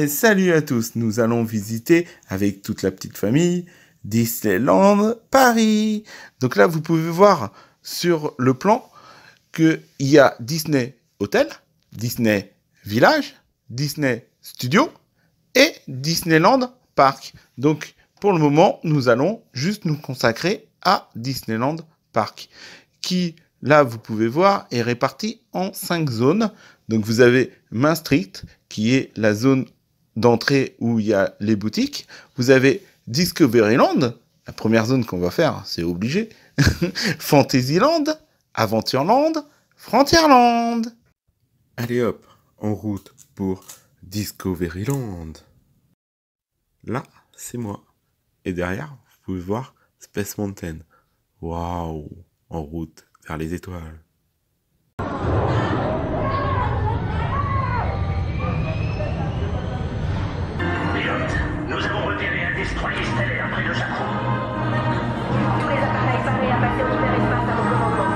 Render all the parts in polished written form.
Et salut à tous, nous allons visiter avec toute la petite famille Disneyland Paris. Donc là, vous pouvez voir sur le plan qu'il y a Disney Hotel, Disney Village, Disney Studio et Disneyland Park. Donc pour le moment, nous allons juste nous consacrer à Disneyland Park, qui, là, vous pouvez voir, est réparti en 5 zones. Donc vous avez Main Street, qui est la zone d'entrée où il y a les boutiques. Vous avez Discoveryland, la première zone qu'on va faire, c'est obligé. Fantasyland, Aventureland, Frontierland. Allez hop, en route pour Discoveryland. Là, c'est moi. Et derrière, vous pouvez voir Space Mountain. Waouh, en route vers les étoiles. Nous avons repéré un destroyer stellaire près de Jakku. Tous les appareils parés à passer au hyperespace à vos commandements.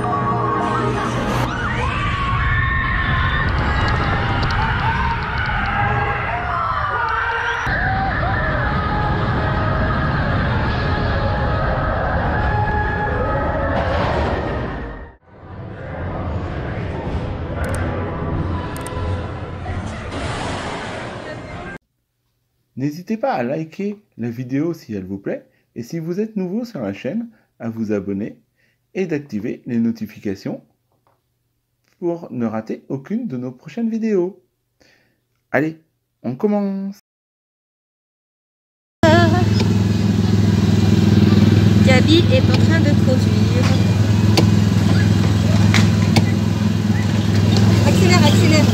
N'hésitez pas à liker la vidéo si elle vous plaît, et si vous êtes nouveau sur la chaîne, à vous abonner et d'activer les notifications pour ne rater aucune de nos prochaines vidéos. Allez, on commence! Gabi est en train de conduire. Accélère, accélère.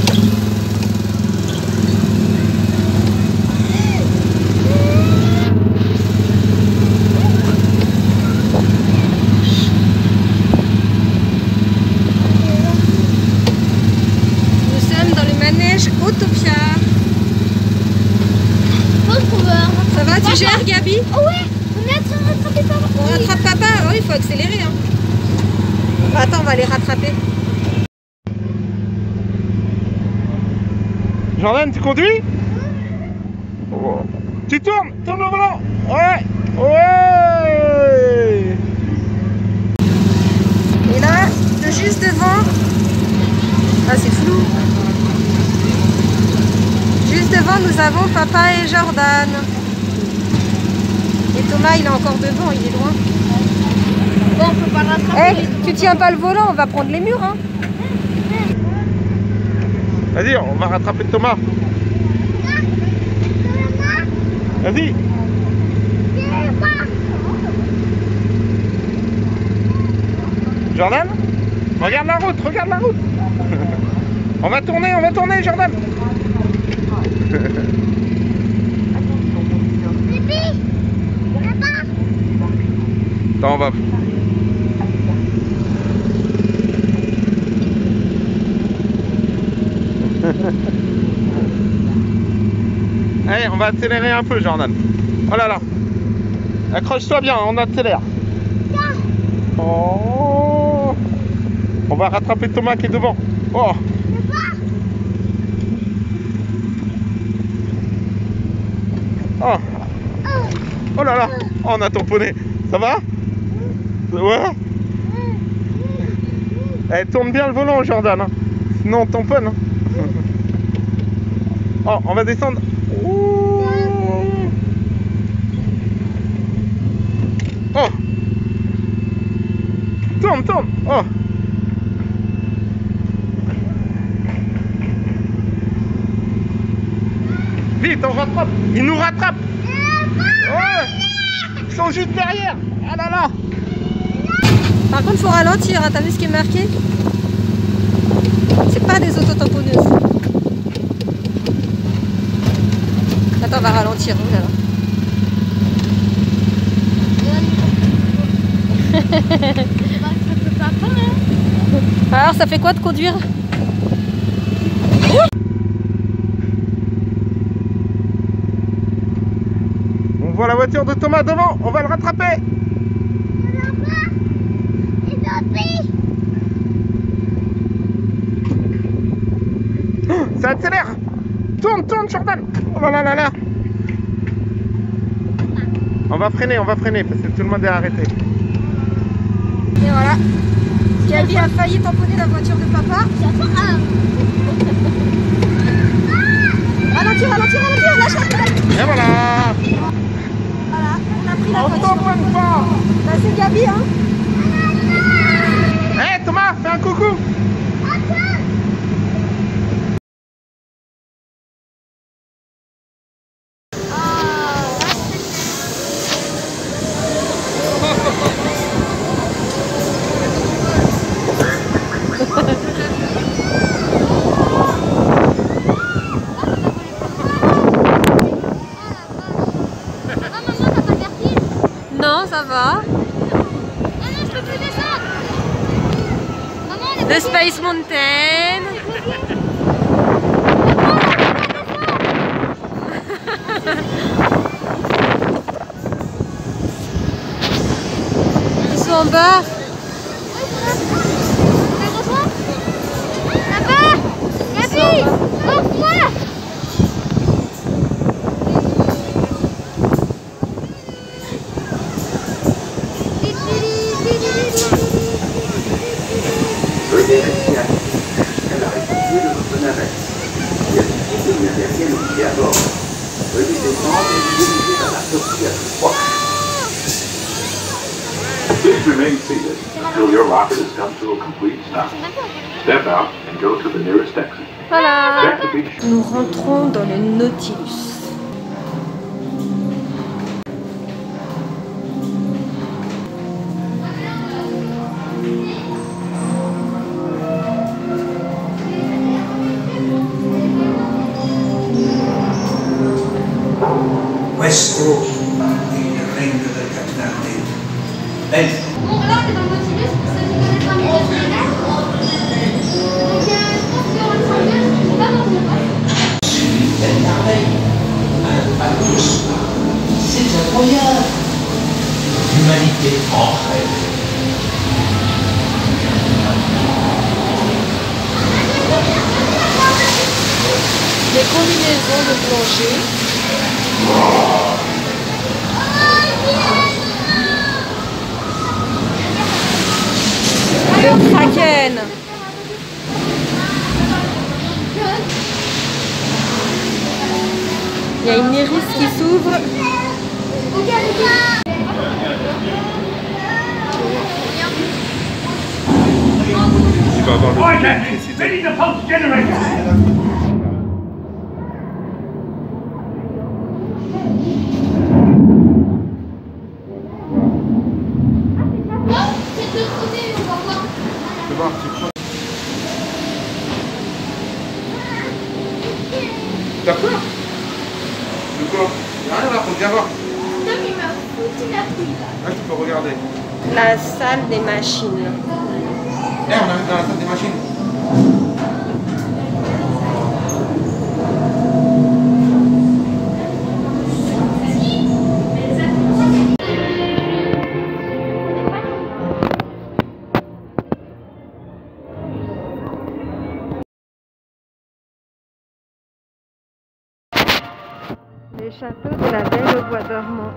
Autopia. Ça va, tu gères Gabi? Oh ouais, on est en train de rattraper papa. On rattrape papa, alors il faut accélérer. Hein. Attends, on va les rattraper. Jordan, tu conduis? Oh. Tu tournes le volant. Ouais, ouais. Et là, juste devant, ah c'est flou. Juste devant, nous avons papa et Jordan. Et Thomas, il est encore devant, il est loin. Bon, on peut pas rattraper. Hey, tu tiens pas le volant, on va prendre les murs. Hein. Vas-y, on va rattraper Thomas. Vas-y. Jordan, regarde la route, regarde la route. On va tourner, Jordan. Attends, on va. Allez, on va accélérer un peu, Jordan. Oh là là. Accroche-toi bien, on accélère. Oh. On va rattraper Thomas qui est devant. Oh. Oh. Oh là là. Oh, on a tamponné. Ça va? Ouais. Eh, tourne bien le volant, Jordan. Hein. Sinon on tamponne. Hein. Oh, on va descendre. Ouh. Oh. Tourne. Oh. Vite, on rattrape. Ils nous rattrapent. Ouais. Ils sont juste derrière. Ah là là. Par contre, il faut ralentir, hein. T'as vu ce qui est marqué? C'est pas des autotamponneuses. Attends, on va ralentir. Oh là là. Alors, ça fait quoi de conduire? On voit la voiture de Thomas devant. On va le rattraper. Ça accélère. Tourne, tourne, Jordan. Oh là là là là. On va freiner parce que tout le monde est arrêté. Et voilà. Gabi a failli tamponner la voiture de papa. Ralentir, ralentir, ralentir, lâche la pédale. Et voilà. Voilà, on a pris la On voiture. tamponne pas. Là c'est Gabi hein. Hé Thomas, fais un coucou. Non, ça va. The Space Mountain. Ils sont en bas. Là-bas, Gabi, ouvre-toi. Elle a récupéré de votre navette. Il y a une aérienne qui est à bord. Veuillez descendre et vous diriger vers la sortie la plus proche. Please remain seated until your rocket has come to a complete stop. Step out and go to the nearest exit. Voilà. Check the beach. Nous rentrons dans le Nautilus. Questo è il regno del capitano Bello. Bon, là, on est dans le Nautilus, ça nous donne pas mes Donc, je pense qu'on va le sortir, on va dans le Belle merveille. Un bateau spa. C'est incroyable. L'humanité en rêve. Des combinaisons de plongée. Le Kraken. Il y a une iris qui s'ouvre. Tu vas avoir le Right, ready to pulse generator. C'est de l'autre côté, on va voir. Tu vois, tu prends. T'as peur? De quoi? Y'a rien là, faut bien voir. Tom, il m'a foutu la couille là. Là, tu peux regarder. La salle des machines. Eh, on arrive dans la salle des machines. Le château de la Belle au Bois dormant.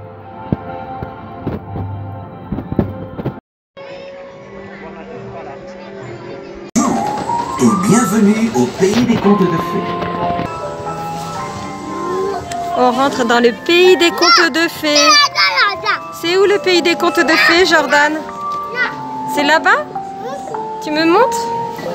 Et bienvenue au pays des contes de fées. On rentre dans le pays des contes de fées. C'est où le pays des contes de fées, Jordan? C'est là-bas? Tu me montres?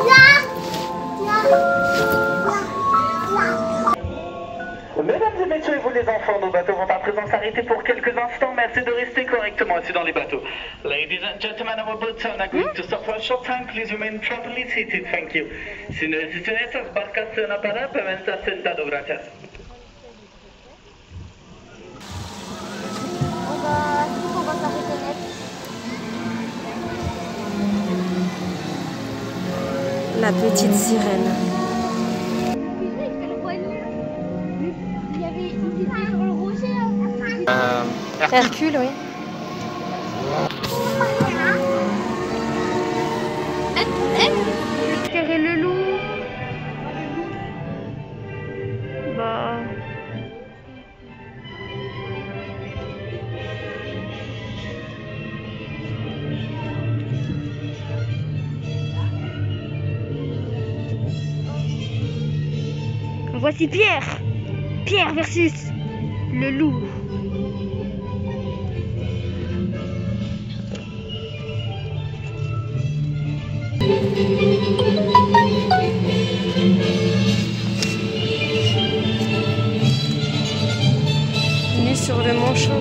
Mesdames et messieurs et vous les enfants, nos bateaux vont à présent s'arrêter pour quelques instants. Merci de rester correctement assis dans les bateaux. Ladies and gentlemen, our boats are now going to stop for a short time. Please remain properly seated. Thank you. Señores y señores, embarcación a parar, permanezcan sentados. Gracias. On va s'arrêter net. La petite sirène. Il était sur le rocher là. Hercule, oui. Le tigre et le loup. Bon, Voici Pierre. Pierre versus le loup. Nu sur le manchot.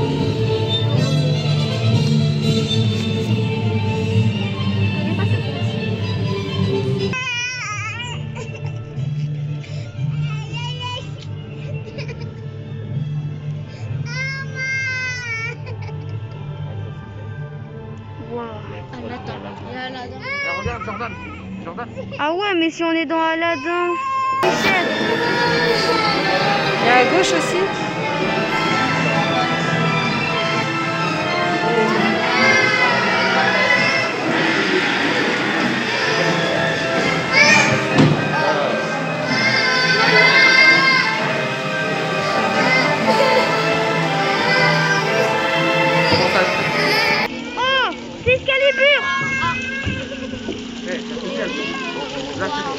Regarde, Jordan. Jordan. Ah ouais, mais si on est dans Aladdin. Et à gauche aussi. Oh, c'est Excalibur. Là, c'est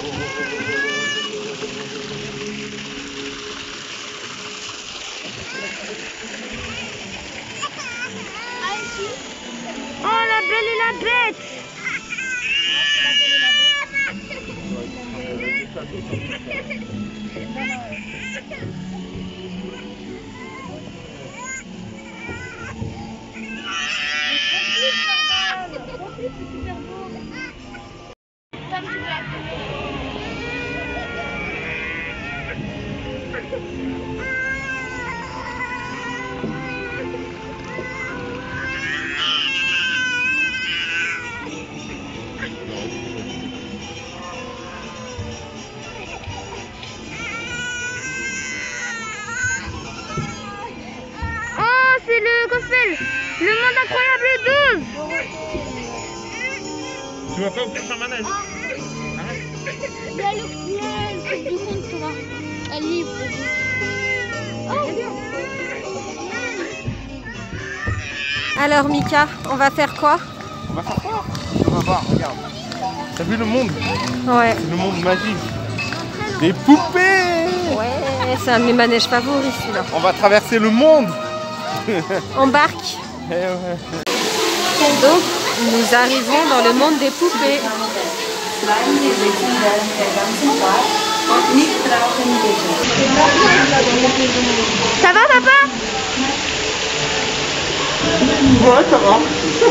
Oh, la belle et la bête. Oh, c'est le gospel. Le monde incroyable 12. Tu vas pas ouvrir sa manette. Il y a le truc du monde, tu vois. Un livre. Alors Mika, on va faire quoi? On va faire quoi? On va voir, regarde. T'as vu le monde? Ouais. C'est le monde magique. Des poupées! Ouais, c'est un de mes manèges favoris celui-là. On va traverser le monde! Embarque. Eh ouais. Donc, nous arrivons dans le monde des poupées. Ça va, papa? Ouais, ça va.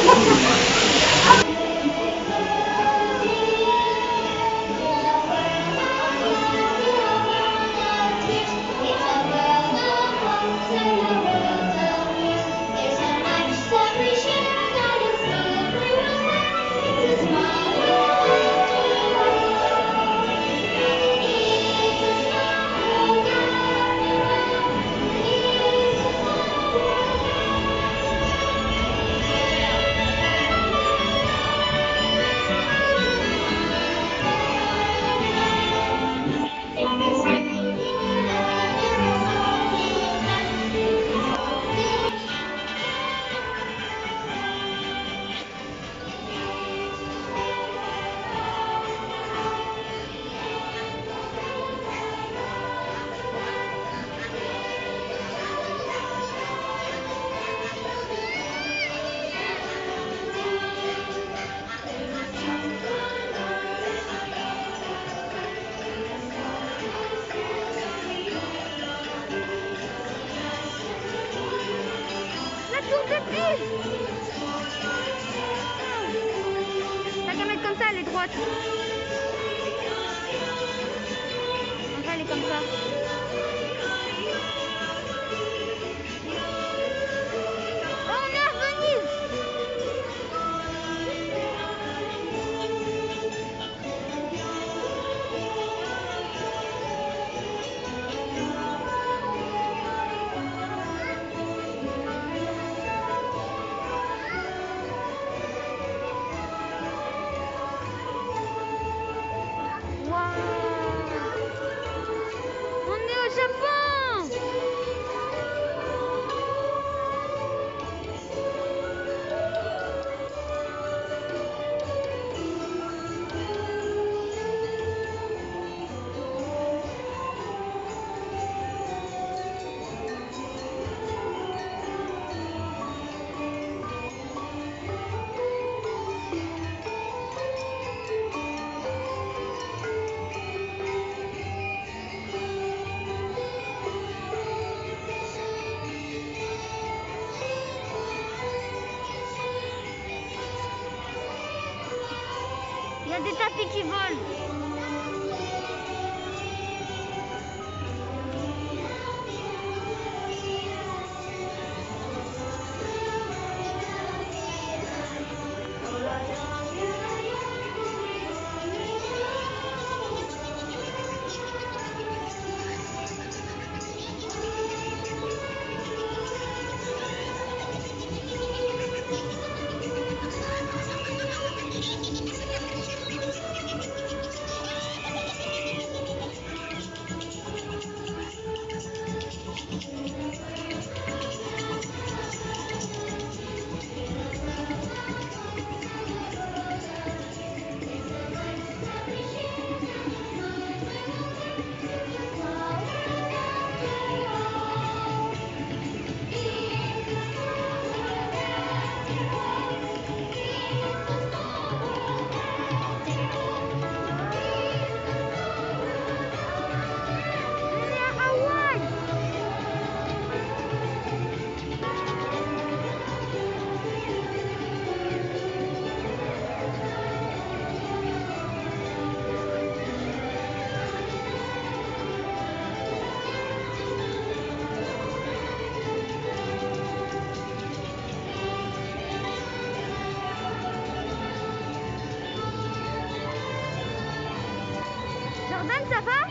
La tour de Pise. T'as qu'à mettre comme ça, elle est droite. Enfin, elle est comme ça. Oh, on est à Venise. On est des tapis qui volent. Jordan, ça va?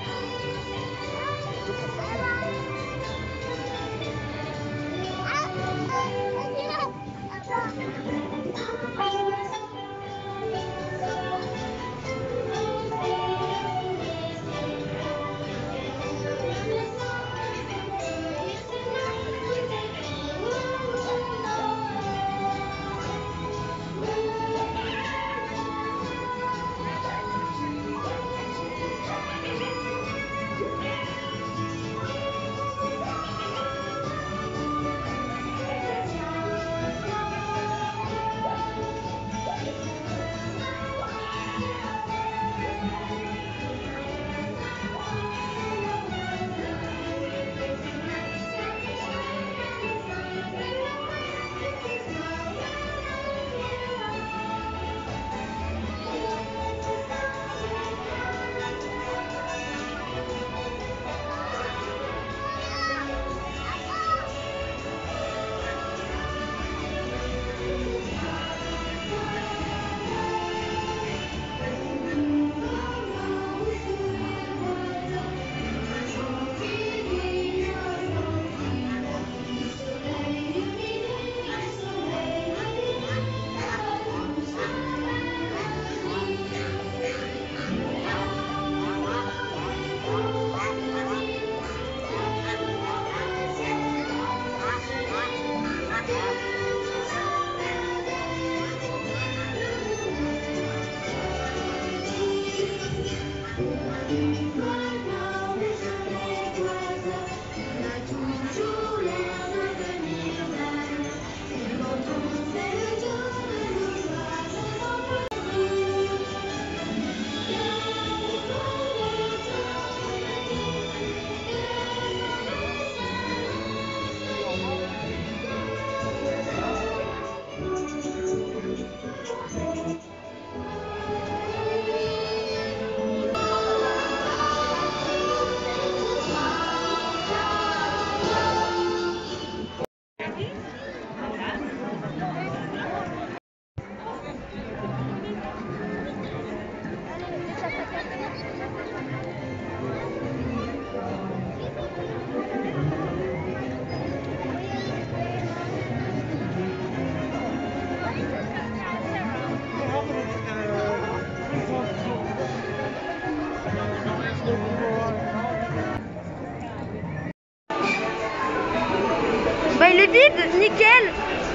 Bah il est vide, nickel.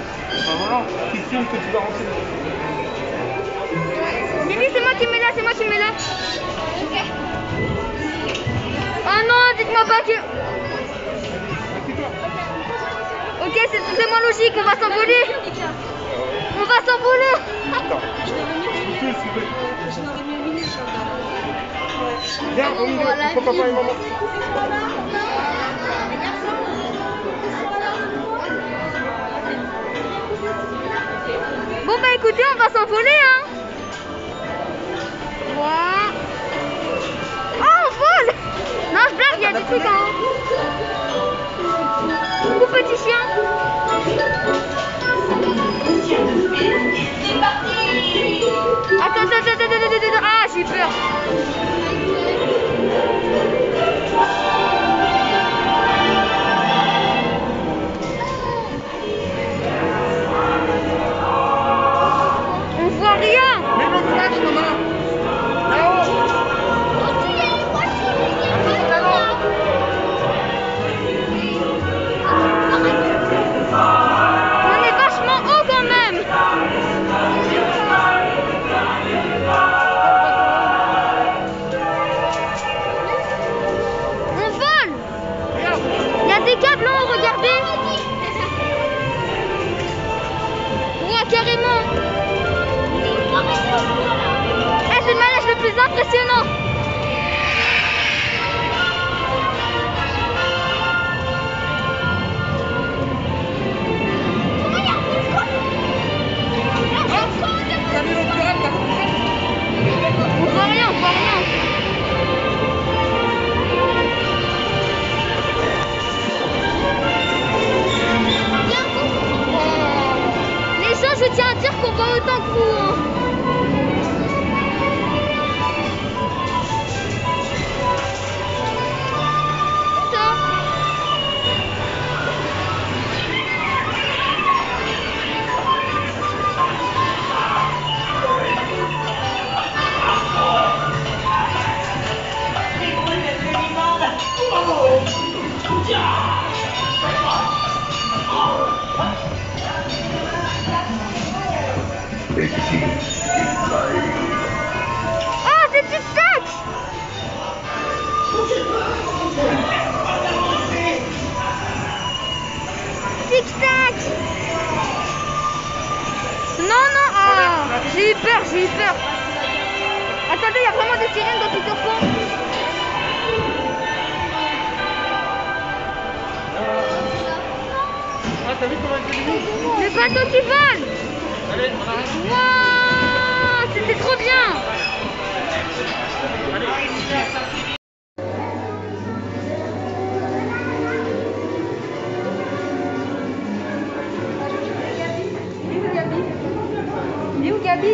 Voilà, question que tu vas rentrer. Mimi, c'est moi qui mets là, c'est moi qui mets là. Oh non, dites-moi pas que... Ok, c'est moins logique, on va s'envoler. On va s'envoler. Viens, on y va, faut papa et maman. Bon bah écoutez, on va s'envoler hein. magnifique, hein. Coucou petit chien. Attends. Ah, j'ai peur. On voit rien. Mais le flash, maman. Là-haut. On est vachement haut quand même. On vole. Il y a des câbles là, regardez. Ouais, carrément. Eh, c'est le manège le plus impressionnant. T'as mis l'eau purée, t'as compris? On voit rien, on voit rien. Les gens, je tiens à dire qu'on voit autant que vous. Hein. Ah, c'est tic-tac! Tic-tac! Non, ah, j'ai eu peur. Attendez, il y a vraiment des sirènes dans Peter Pan. Ah, t'as vu comment il fait Le bateau qui vole! Allez, on arrête. Waouh, c'était trop bien! Il est où Gabi?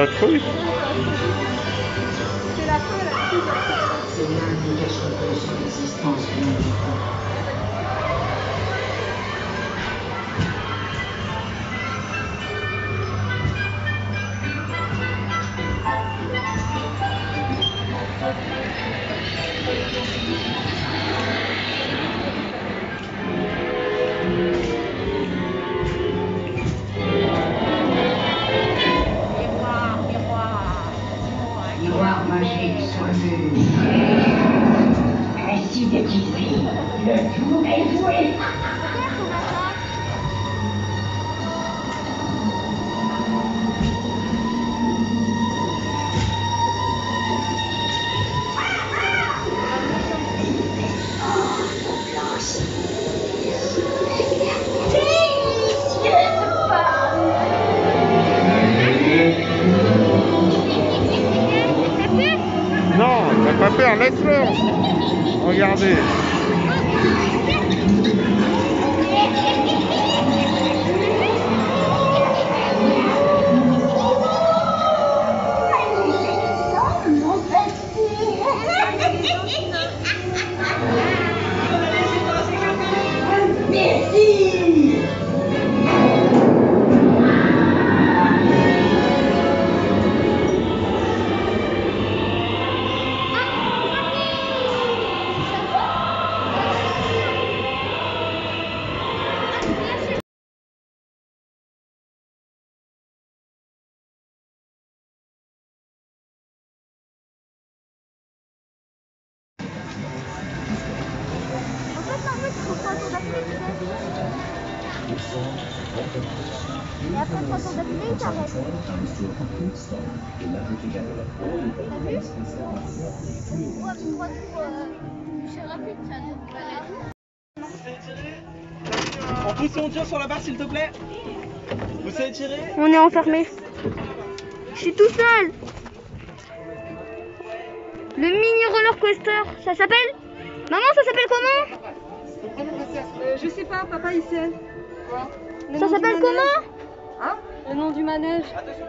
va trop vite. C'est la fin, là. C'est l'indication de son existence bienvenue. Miroir magique sur le mur. Ainsi déguisé, le tour est joué. Non, t'as pas peur, laisse-le. Regardez. Et après, quand on a fini, ça reste. On pousse et on tire sur la barre s'il te plaît. Vous savez tirer? On est enfermé. Je suis tout seul. Le mini roller coaster, ça s'appelle? Maman, ça s'appelle comment? Je sais pas, papa il sait. Ça s'appelle comment? Hein? Le nom du manège.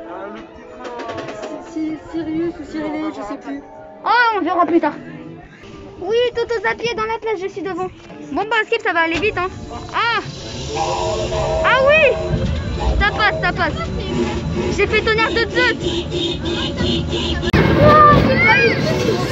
Sirius ou Cyrillé, je sais plus. Oh, on verra plus tard. Oui, Toto à pied dans la place, je suis devant. Bon bah Skip, ça va aller vite hein. Ah oui, ça passe, ça passe. J'ai fait tonnerre de Zeus. Oh, j'ai pas eu.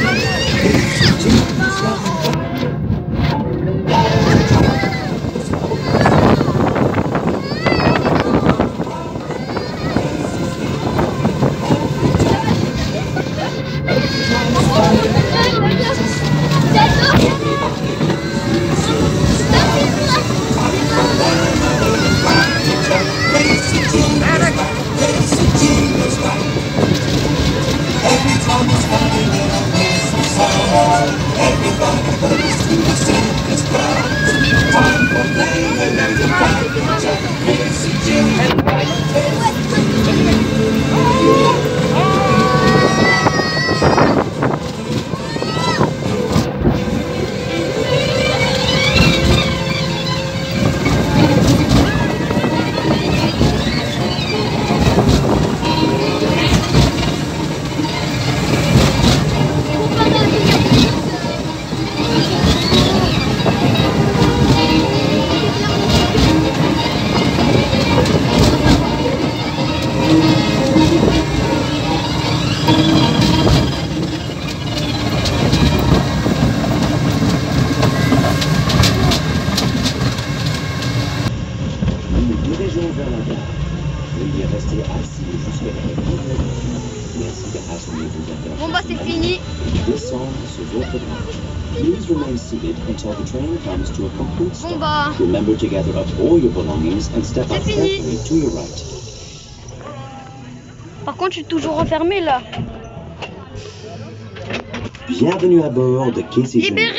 Bon bah c'est fini. Bon bah c'est fini. Par contre je suis toujours enfermé là. Bienvenue à bord de Casey. Libéré.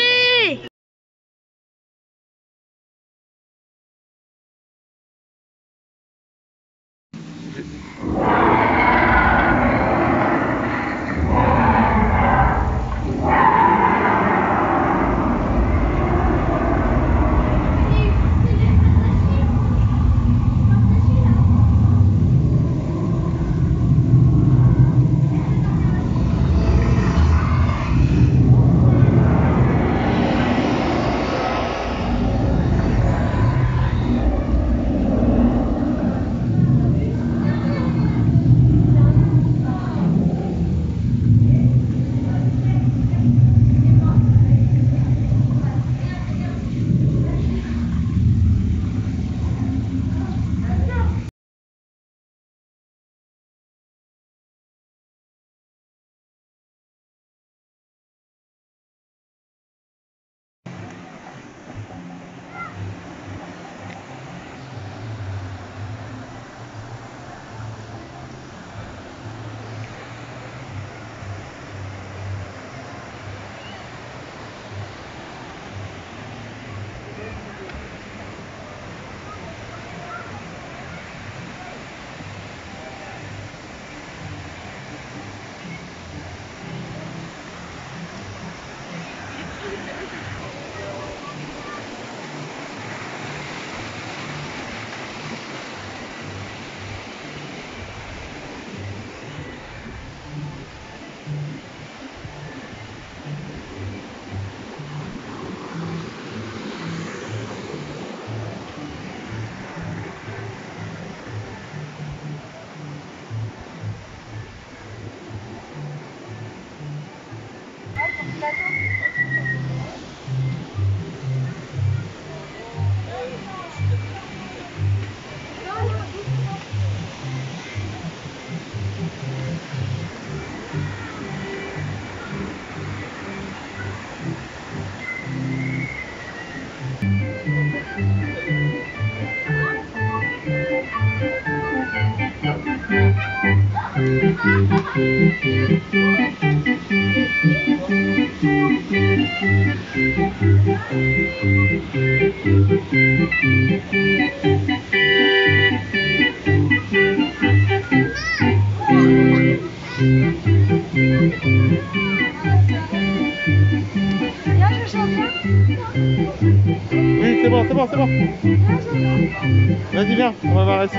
Oui, c'est bon, c'est bon, c'est bon. Vas-y, viens, on va voir la suite.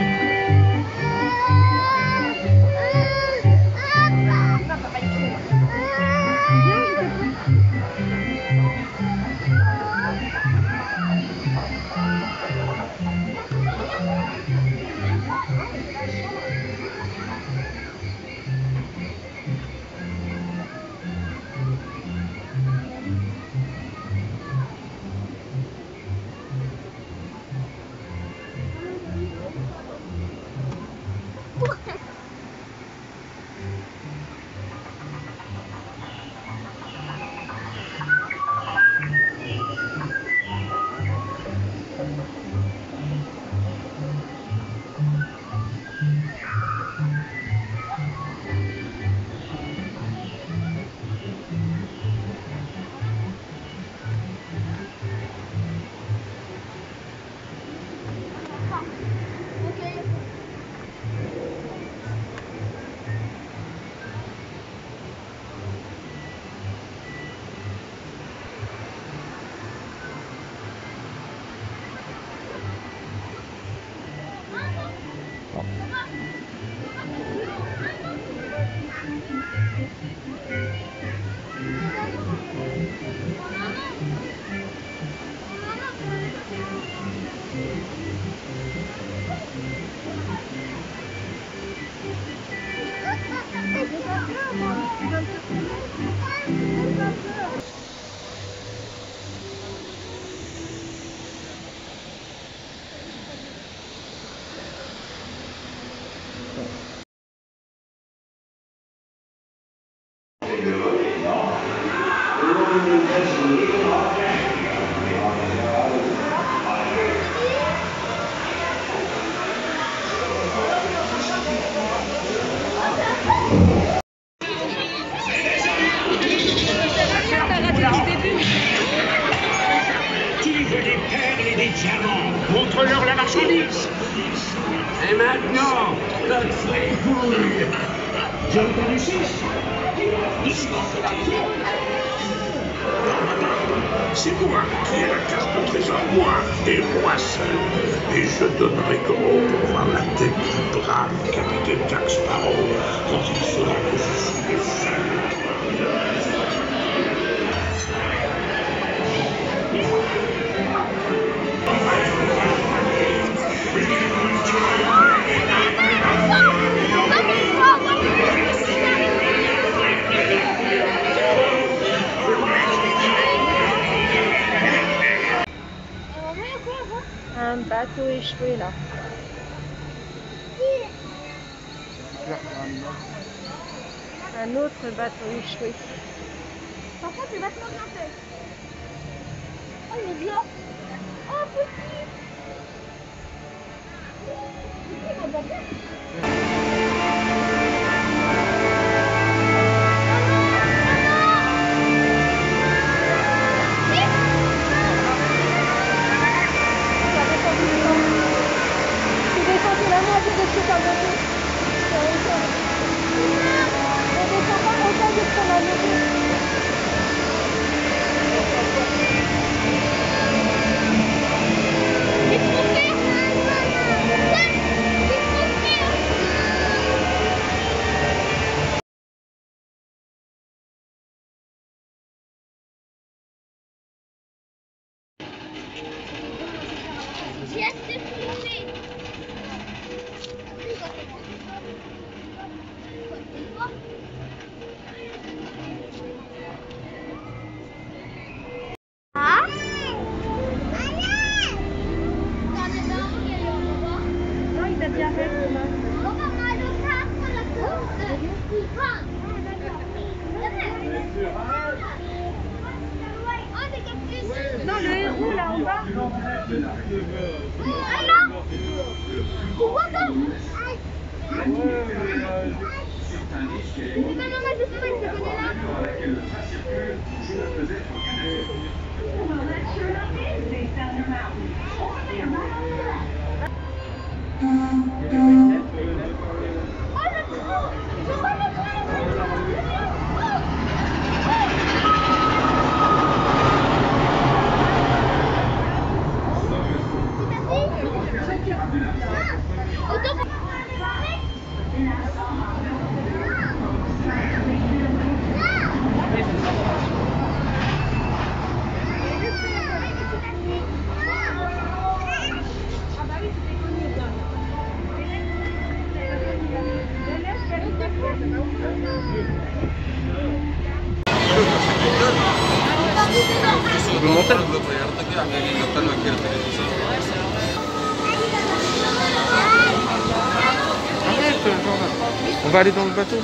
Montre-leur la marchandise. Et maintenant, notre fripouille. J'ai entendu 6. Doucement, c'est moi qui ai la carte au trésor, moi, et moi seul. Et je donnerai gros pour voir la tête du brave capitaine Jack Sparrow quand il saura que je suis le seul. Un bateau échoué là. Un autre bateau échoué. Par contre, c'est vachement bien fait. Oh, il est bien. Oh, petit. Petit, on va bien. On va aller dans le bateau.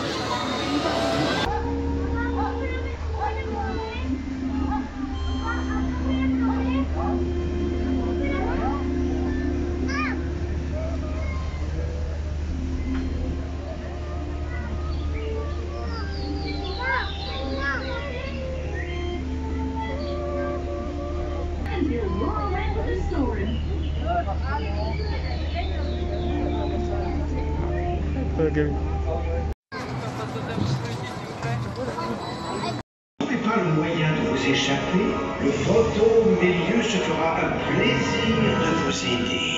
N'avez pas le moyen de vous échapper, le fantôme Mélieu se fera un plaisir de vous aider.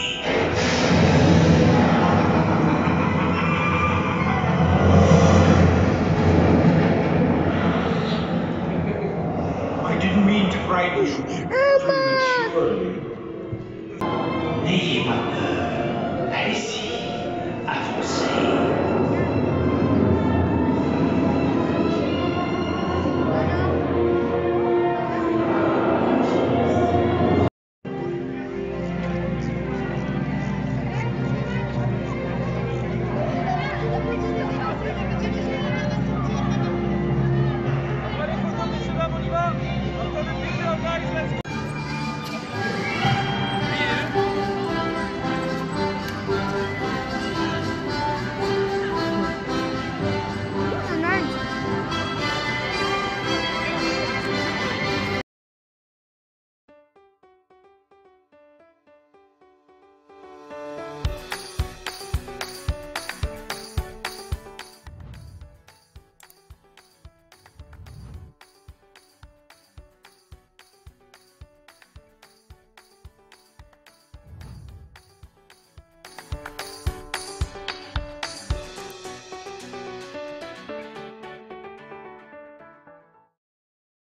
I didn't mean to frighten you prematurely. N'ayez pas peur. Allez-y, avancez. On y va, on y va. On va le guys, let's go.